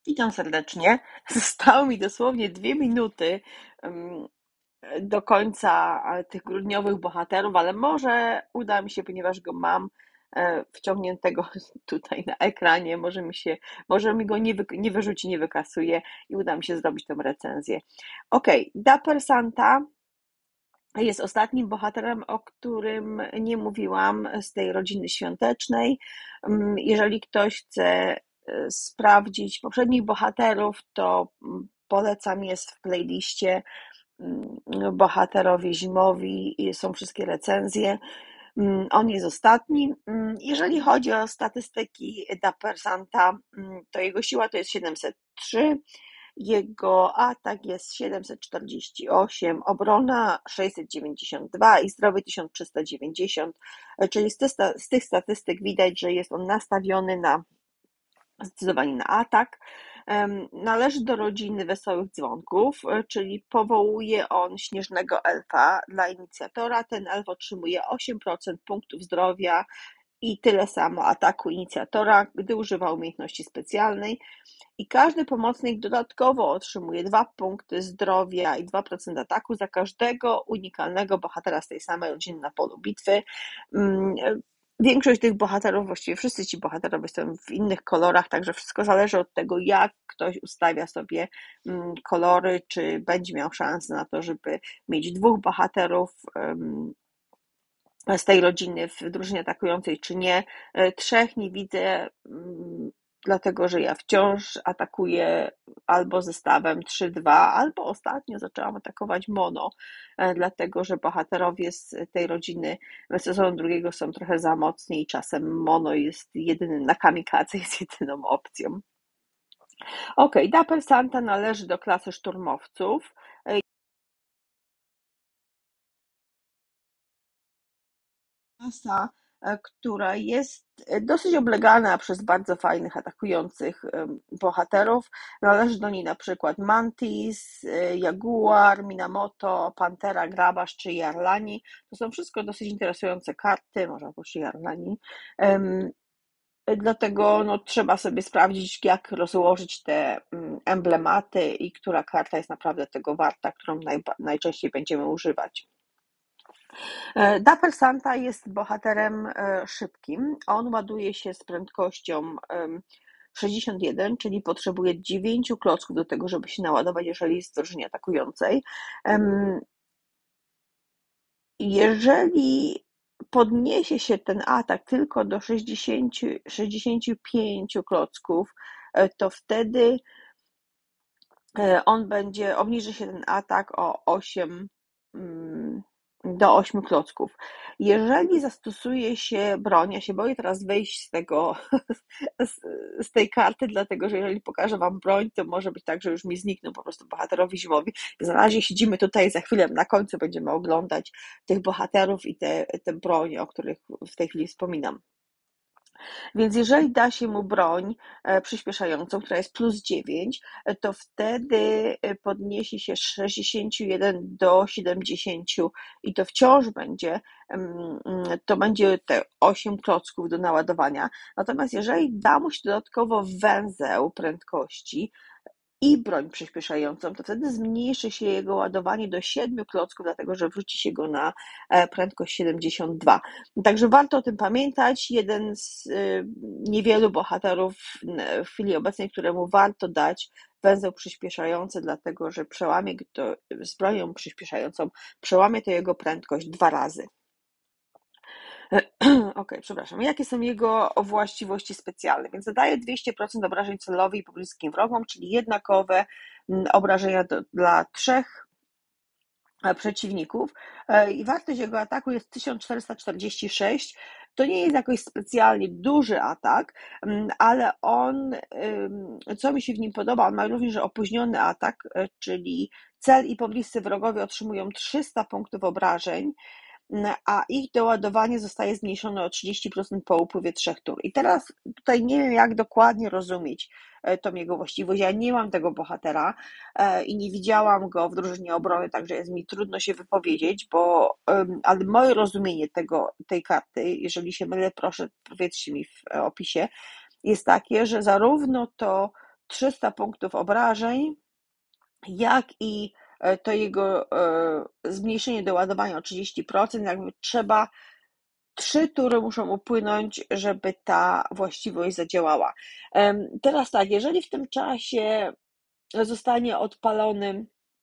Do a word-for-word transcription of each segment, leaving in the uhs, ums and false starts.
Witam serdecznie. Zostało mi dosłownie dwie minuty em, do końca e, tych grudniowych bohaterów, ale może uda mi się, ponieważ go mam e, wciągniętego tutaj na ekranie, może mi się, może mi go nie, wy, nie wyrzuci, nie wykasuje i uda mi się zrobić tę recenzję. Ok, Dapper Santa jest ostatnim bohaterem, o którym nie mówiłam z tej rodziny świątecznej. Mm, Jeżeli ktoś chce e, sprawdzić poprzednich bohaterów, to mm, polecam, jest w playliście mm, Bohaterowie Zimowi i są wszystkie recenzje. Mm, On jest ostatni. Mm, Jeżeli chodzi o statystyki Dapper Santa, mm, to jego siła to jest siedemset trzy, jego atak jest siedemset czterdzieści osiem, obrona sześćset dziewięćdziesiąt dwa i zdrowie tysiąc trzysta dziewięćdziesiąt, czyli z tych, z tych statystyk widać, że jest on nastawiony na zdecydowanie na atak. Należy do rodziny Wesołych Dzwonków, czyli powołuje on śnieżnego elfa dla inicjatora. Ten elf otrzymuje osiem procent punktów zdrowia i tyle samo ataku inicjatora, gdy używa umiejętności specjalnej. I każdy pomocnik dodatkowo otrzymuje dwa punkty zdrowia i dwa procent ataku za każdego unikalnego bohatera z tej samej rodziny na polu bitwy. Większość tych bohaterów, właściwie wszyscy ci bohaterowie są w innych kolorach, także wszystko zależy od tego, jak ktoś ustawia sobie kolory, czy będzie miał szansę na to, żeby mieć dwóch bohaterów z tej rodziny w drużynie atakującej, czy nie. Trzech nie widzę, dlatego że ja wciąż atakuję albo zestawem trzy dwa, albo ostatnio zaczęłam atakować mono, dlatego że bohaterowie z tej rodziny sezonu drugiego są trochę za mocni i czasem mono jest jedynym, na kamikadze jest jedyną opcją. Ok, Dapper Santa należy do klasy szturmowców. Klasa, która jest dosyć oblegana przez bardzo fajnych atakujących bohaterów. Należy do niej na przykład Mantis, Jaguar, Minamoto, Pantera, Grabarz czy Jarlani. To są wszystko dosyć interesujące karty, może oprócz Jarlani. Dlatego no, trzeba sobie sprawdzić, jak rozłożyć te emblematy i która karta jest naprawdę tego warta, którą najba- najczęściej będziemy używać. Dapper Santa jest bohaterem szybkim. On ładuje się z prędkością sześćdziesiąt jeden, czyli potrzebuje dziewięć klocków do tego, żeby się naładować, jeżeli jest w drużynie atakującej. Jeżeli podniesie się ten atak tylko do sześćdziesięciu, sześćdziesięciu pięciu klocków, to wtedy on będzie, obniży się ten atak o osiem do ośmiu klocków. Jeżeli zastosuje się broń, ja się boję teraz wyjść z tego, z, z tej karty, dlatego że jeżeli pokażę wam broń, to może być tak, że już mi znikną po prostu bohaterowie zimowi. Na razie siedzimy tutaj, za chwilę na końcu będziemy oglądać tych bohaterów i te, te broń, o których w tej chwili wspominam. Więc jeżeli da się mu broń przyspieszającą, która jest plus dziewięć, to wtedy podniesie się z sześćdziesięciu jeden do siedemdziesięciu i to wciąż będzie, to będzie te osiem klocków do naładowania. Natomiast jeżeli da mu się dodatkowo węzeł prędkości i broń przyspieszającą, to wtedy zmniejszy się jego ładowanie do siedmiu klocków, dlatego że wrzuci się go na prędkość siedemdziesiąt dwa. Także warto o tym pamiętać. Jeden z niewielu bohaterów w chwili obecnej, któremu warto dać węzeł przyspieszający, dlatego że przełamie to z bronią przyspieszającą, przełamie to jego prędkość dwa razy. Ok, przepraszam. Jakie są jego właściwości specjalne? Więc zadaje dwieście procent obrażeń celowych i pobliskim wrogom, czyli jednakowe obrażenia do, dla trzech przeciwników. I wartość jego ataku jest tysiąc czterysta czterdzieści sześć. To nie jest jakoś specjalnie duży atak, ale on, co mi się w nim podoba, on ma również opóźniony atak, czyli cel i pobliscy wrogowie otrzymują trzysta punktów obrażeń, a ich doładowanie zostaje zmniejszone o trzydzieści procent po upływie trzech tur. I teraz tutaj nie wiem, jak dokładnie rozumieć tą jego właściwość. Ja nie mam tego bohatera i nie widziałam go w drużynie obrony, także jest mi trudno się wypowiedzieć, bo ale moje rozumienie tego, tej karty, jeżeli się mylę, proszę powiedzcie mi w opisie, jest takie, że zarówno to trzysta punktów obrażeń, jak i to jego zmniejszenie doładowania o trzydzieści procent, jakby trzeba, trzy tury muszą upłynąć, żeby ta właściwość zadziałała. Teraz tak, jeżeli w tym czasie zostanie odpalony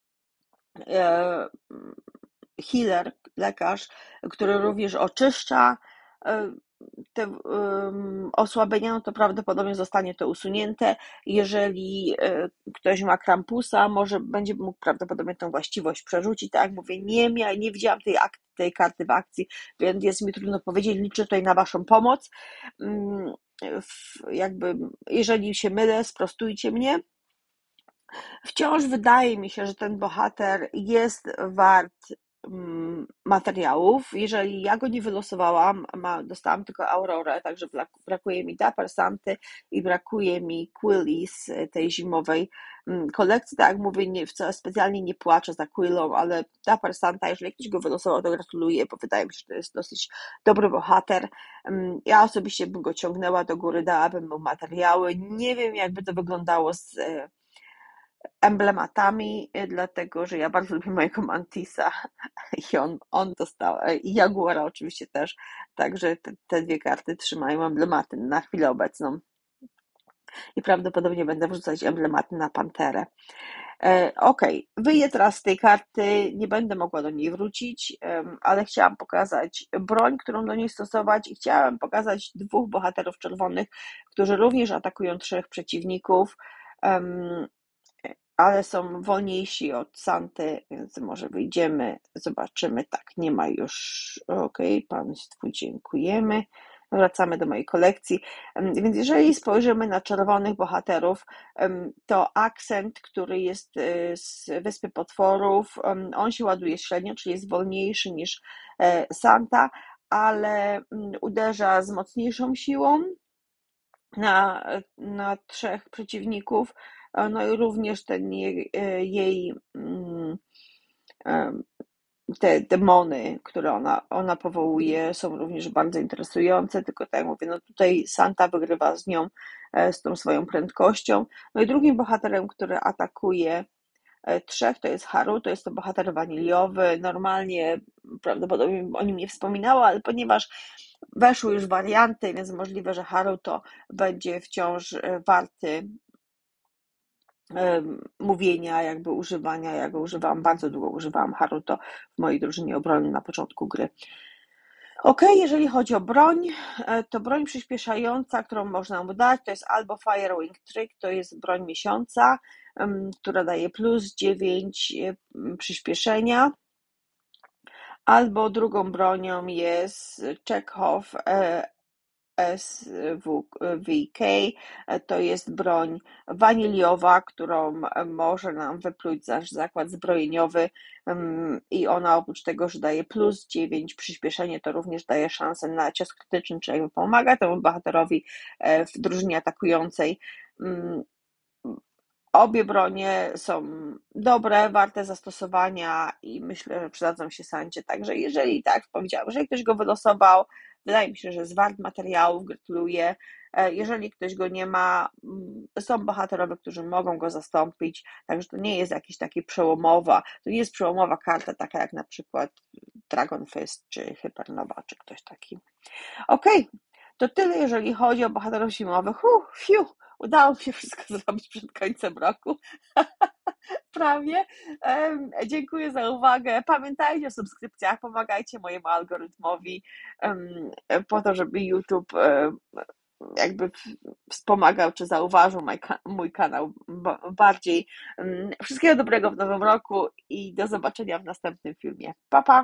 healer, lekarz, który również oczyszcza te um, osłabienia, no to prawdopodobnie zostanie to usunięte. Jeżeli y, ktoś ma krampusa, może będzie mógł prawdopodobnie tą właściwość przerzucić. Tak jak mówię, nie, mia, nie widziałam tej, ak- tej karty w akcji, więc jest mi trudno powiedzieć. Liczę tutaj na Waszą pomoc. Um, w, jakby, jeżeli się mylę, sprostujcie mnie. Wciąż wydaje mi się, że ten bohater jest wart materiałów. Jeżeli ja go nie wylosowałam, ma, dostałam tylko Aurorę, także brakuje mi Dapper Santy i brakuje mi Quilly z tej zimowej kolekcji. Tak jak mówię, nie, wcale specjalnie nie płaczę za Quillą, ale Dapper Santa, jeżeli ktoś go wylosował, to gratuluję, bo wydaje mi się, że to jest dosyć dobry bohater. Ja osobiście bym go ciągnęła do góry, dałabym mu materiały. Nie wiem, jakby to wyglądało z emblematami, dlatego że ja bardzo lubię mojego Mantisa i on, on dostał, i Jaguara oczywiście też, także te, te dwie karty trzymają emblematy na chwilę obecną i prawdopodobnie będę wrzucać emblematy na Panterę. E, ok, wyjdę teraz z tej karty, nie będę mogła do niej wrócić, um, ale chciałam pokazać broń, którą do niej stosować i chciałam pokazać dwóch bohaterów czerwonych, którzy również atakują trzech przeciwników, um, ale są wolniejsi od Santy, więc może wyjdziemy, zobaczymy. Tak, nie ma już. Ok, Państwu dziękujemy. Wracamy do mojej kolekcji. Więc jeżeli spojrzymy na czerwonych bohaterów, to Akcent, który jest z Wyspy Potworów, on się ładuje średnio, czyli jest wolniejszy niż Santa, ale uderza z mocniejszą siłą na, na trzech przeciwników. No i również ten jej, jej te demony, które ona, ona powołuje, są również bardzo interesujące, tylko tak jak mówię, no tutaj Santa wygrywa z nią, z tą swoją prędkością. No i drugim bohaterem, który atakuje trzech, to jest Haru, to jest to bohater waniliowy. Normalnie prawdopodobnie o nim nie wspominała, ale ponieważ weszły już warianty, więc możliwe, że Haru to będzie wciąż warty mówienia, jakby używania. Ja go używałam, bardzo długo używałam Haruto w mojej drużynie obrony na początku gry. Ok, jeżeli chodzi o broń, to broń przyspieszająca, którą można mu dać, to jest albo Firewing Trick, to jest broń miesiąca, która daje plus dziewięć przyspieszenia, albo drugą bronią jest Chekhov S W K, to jest broń waniliowa, którą może nam wypluć nasz zakład zbrojeniowy i ona oprócz tego, że daje plus dziewięć przyspieszenie, to również daje szansę na cios krytyczny, czyli jakby pomaga temu bohaterowi w drużynie atakującej. Obie bronie są dobre, warte zastosowania i myślę, że przydadzą się Sancie. Także jeżeli, tak jak powiedziałam, jeżeli ktoś go wylosował, wydaje mi się, że jest wart materiałów, gratuluję. Jeżeli ktoś go nie ma, są bohaterowie, którzy mogą go zastąpić, także to nie jest jakiś taki przełomowa, to nie jest przełomowa karta, taka jak na przykład Dragon Fist, czy Hypernova, czy ktoś taki. Okej, okay. To tyle, jeżeli chodzi o bohaterów zimowych. Uh, fiu, udało mi się wszystko zrobić przed końcem roku. Prawie. Um, dziękuję za uwagę. Pamiętajcie o subskrypcjach, pomagajcie mojemu algorytmowi um, po to, żeby YouTube um, jakby wspomagał czy zauważył mój, mój kanał bardziej. Um, wszystkiego dobrego w nowym roku i do zobaczenia w następnym filmie. Pa, pa!